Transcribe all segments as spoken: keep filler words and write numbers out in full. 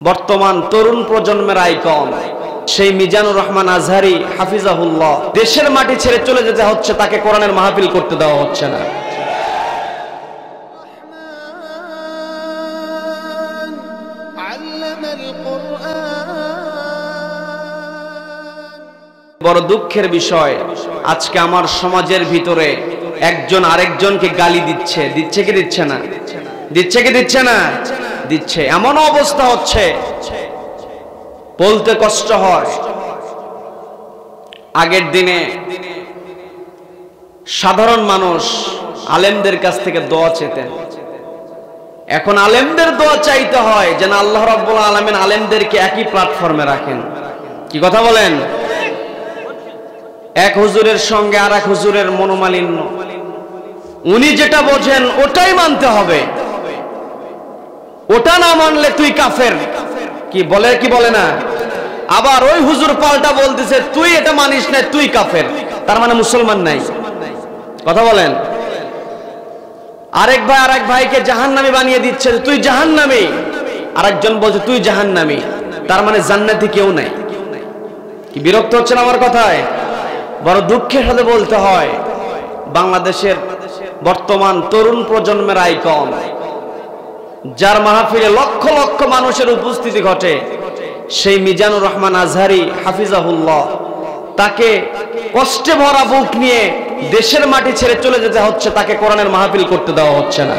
বর্তমান তরুণ প্রজন্মের আইকন সেই মিজানুর রহমান আজহারি হাফিজাহুল্লাহ দেশের মাটি ছেড়ে চলে যেতে হচ্ছে, তাকে কোরআনের মাহফিল করতে দেওয়া হচ্ছে না। বড় দুঃখের বিষয়, আজকে আমার সমাজের ভিতরে একজন আরেকজনকে গালি দিচ্ছে। দিচ্ছে কি দিচ্ছে না? দিচ্ছে কি দিচ্ছে না? দিচ্ছে। এমন অবস্থা হচ্ছে বলতে কষ্ট হয়। আগের দিনে সাধারণ মানুষ আলেমদের কাছ থেকে দোয়া চেতেন, এখন আলেমদের দোয়া চাইতে হয় যেন আল্লাহ রাব্বুল আলামিন আলেমদেরকে একই প্ল্যাটফর্মে রাখেন। কি কথা বলেন? এক হুজুরের সঙ্গে আর এক হুজুরের মনোমালিন্য, উনি যেটা বোঝেন ওটাই মানতে হবে, ওটা না মানলে তুই কাফের। কি বলে কি বলে না? আবার ওই হুজুর পাল্টা বলতেছে তুই এটা মানিস না, তুই কাফের, তার মানে মুসলমান নাই। কথা বলেন। আরেক ভাই আরেক ভাইকে জাহান্নামী বানিয়ে দিচ্ছে, তুই জাহান্নামী। আরেকজন বলছে তুই জাহান্নামী, তার মানে জান্নাতি কেউ নাই। কি বিরক্ত হচ্ছেন আমার কথায়? বড় দুঃখের সাথে বলতে হয়, বাংলাদেশের বর্তমান তরুণ প্রজন্মের আইকন, যার মাহফিলে লক্ষ লক্ষ মানুষের উপস্থিতি ঘটে, সেই মিজানুর রহমান আজহারি হাফিজাহুল্লাহ, তাকে কষ্টে ভরা বুক নিয়ে দেশের মাটি ছেড়ে চলে যেতে হচ্ছে, তাকে কোরআনের মাহফিল করতে দেওয়া হচ্ছে না।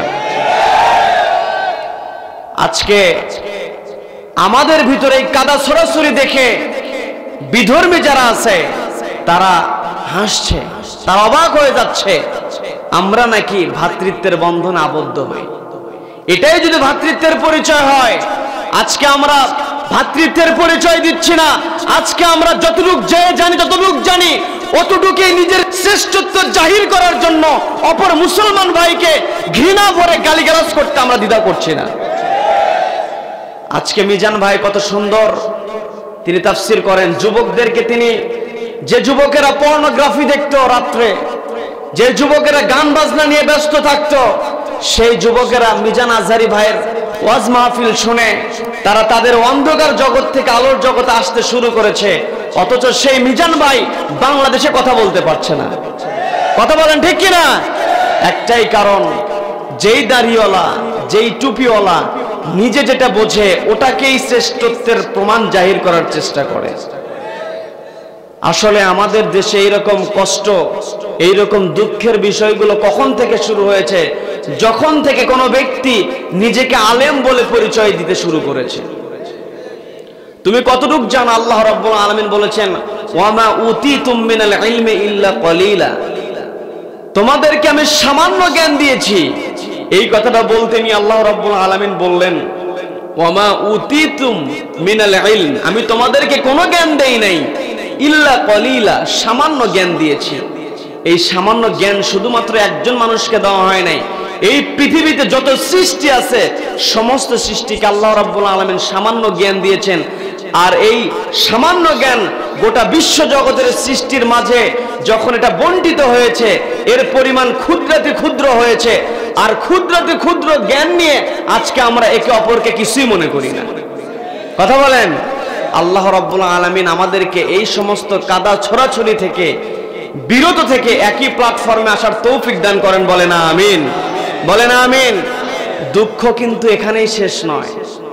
আজকে আমাদের ভিতরে এই কাদা ছড়াছড়ি দেখে বিধর্মী যারা আছে তারা হাসছে, তারা অবাক হয়ে যাচ্ছে, আমরা নাকি ভ্রাতৃত্বের বন্ধনে আবদ্ধ হই। এটাই যদি ভ্রাতৃত্বের পরিচয় হয়, আজকে আমরা ভ্রাতৃত্বের পরিচয় দিচ্ছি না। আজকে আমরা যতটুক যে জানি যতটুক জানি অতটুকুই নিজের শ্রেষ্ঠত্ব জাহির করার জন্য অপর মুসলমান ভাইকে ঘৃণা ভরে গালিগালাজ করতে আমরা দ্বিধা করছি না। আজকে মিজান ভাই কত সুন্দর তিনি তাফসীর করেন, যুবকদেরকে তিনি, যে যুবকেরা পর্নোগ্রাফি দেখতো রাত্রে, যে যুবকেরা গান বাজনা নিয়ে ব্যস্ত থাকতো, সেই যুবকেরা মিজান আজহারি ভাইয়ের ওয়াজ মাহফিল শুনে তারা তাদের অন্ধকার জগৎ থেকে আলোর জগতে আসতে শুরু করেছে। অথচ সেই মিজান ভাই বাংলাদেশে কথা বলতে পারছে না। কথা বলেন ঠিক কিনা? একটাই কারণ, যেই দাড়িওয়ালা যেই টুপিওয়ালা নিজে যেটা বোঝে ওটাকেই শ্রেষ্ঠত্বের প্রমাণ জাহির করার চেষ্টা করে। আসলে আমাদের দেশে এইরকম কষ্ট, এইরকম দুঃখের বিষয়গুলো কখন থেকে শুরু হয়েছে? যখন থেকে কোনো ব্যক্তি নিজেকে আলেম বলে পরিচয় দিতে শুরু করেছে। তুমি কতটুকু জানো? আল্লাহ রাব্বুল আলামিন বলেছেন, ওয়ামা উতিতুম মিনাল ইলমি ইল্লা কলিলা, তোমাদেরকে আমি সামান্য জ্ঞান দিয়েছি। এই কথাটা বলতে নিয়ে আল্লাহ রাব্বুল আলামিন বললেন, ওয়ামা উতিতুম মিনাল ইলম, আমি তোমাদেরকে কোনো জ্ঞান দেই নাই, ইল্লা কলিলা, সামান্য জ্ঞান দিয়েছি। এই সামান্য জ্ঞান শুধুমাত্র একজন মানুষকে দেওয়া হয় নাই, এই পৃথিবীতে যত সৃষ্টি আছে সমস্ত সৃষ্টিকে আল্লাহ রাব্বুল আলামিন সামান্য জ্ঞান দিয়েছেন। আর এই সামান্য জ্ঞান গোটা বিশ্ব জগতের সৃষ্টির মাঝে যখন এটা বণ্টিত হয়েছে, এর পরিমাণ ক্ষুদ্রাতি ক্ষুদ্র হয়েছে। আর ক্ষুদ্রাতি ক্ষুদ্র জ্ঞান নিয়ে আজকে আমরা একে অপরকে কিছুই মনে করি না। কথা বলেন। আল্লাহ রাব্বুল আলামিন আমাদেরকে এই সমস্ত কাদা ছড়াছড়ি থেকে বিরত থেকে একই প্ল্যাটফর্মে আসার তৌফিক দান করেন। বলেন আমিন, বলেন আমিন। দুঃখ কিন্তু এখানেই শেষ নয়।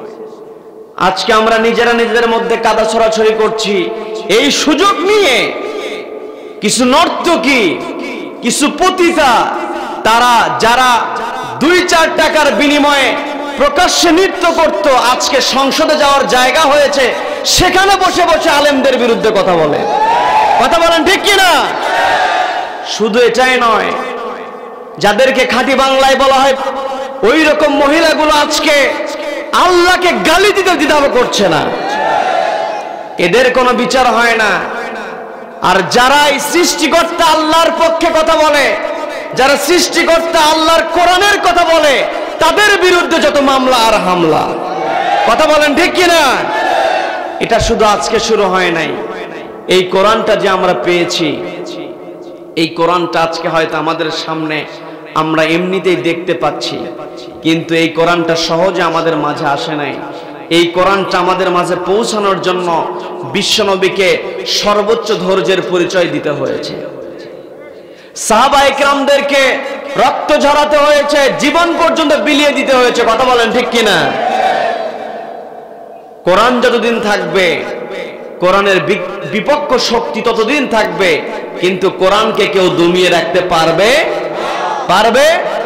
আজকে আমরা নিজেরা নিজেদের মধ্যে কাদা ছড়াছড়ি করছি, এই সুযোগ নিয়ে কিছু নর্তকী, কিছু পতিতা, তারা যারা দুই চার টাকার বিনিময়ে প্রকাশ্যে নৃত্য করত, আজকে সংসদে যাওয়ার জায়গা হয়েছে, সেখানে বসে বসে আলেমদের বিরুদ্ধে কথা বলে। কথা বলেন ঠিক কিনা? শুধু এটাই নয়, যাদেরকে খাঁটি বাংলায় বলা হয় ওই রকম মহিলাগুলো আজকে আল্লাহকে গালি দিতে দ্বিধা করছে না, এদের কোনো বিচার হয় না। আর যারা এই সৃষ্টিকর্তা আল্লাহর পক্ষে কথা বলে, যারা সৃষ্টিকর্তা আল্লাহর কোরআনের কথা বলে, তাদের বিরুদ্ধে যত মামলা আর হামলা। কথা বলেন ঠিক কিনা? এটা শুধু আজকে শুরু হয় নাই। এই কোরআনটা যে আমরা পেয়েছি, এই কোরআনটা আজকে হয়তো আমাদের সামনে আমরা এমনিতেই দেখতে পাচ্ছি, কিন্তু এই কোরআনটা সহজে আমাদের মাঝে আসে নাই। এই কোরআনটা আমাদের মাঝে পৌঁছানোর জন্য বিশ্বনবীকে সর্বোচ্চ ধৈর্যের পরিচয় দিতে হয়েছে। সাহাবা ইকরামদেরকে রক্ত ঝরাতে হয়েছে, জীবন পর্যন্ত বিলিয়ে দিতে হয়েছে। কথা বলেন ঠিক কিনা? কোরআন যতদিন থাকবে, কোরআনের বিপক্ষ শক্তি ততদিন থাকবে, কিন্তু কোরআনকে কেউ দমিয়ে রাখতে পারবে পারবে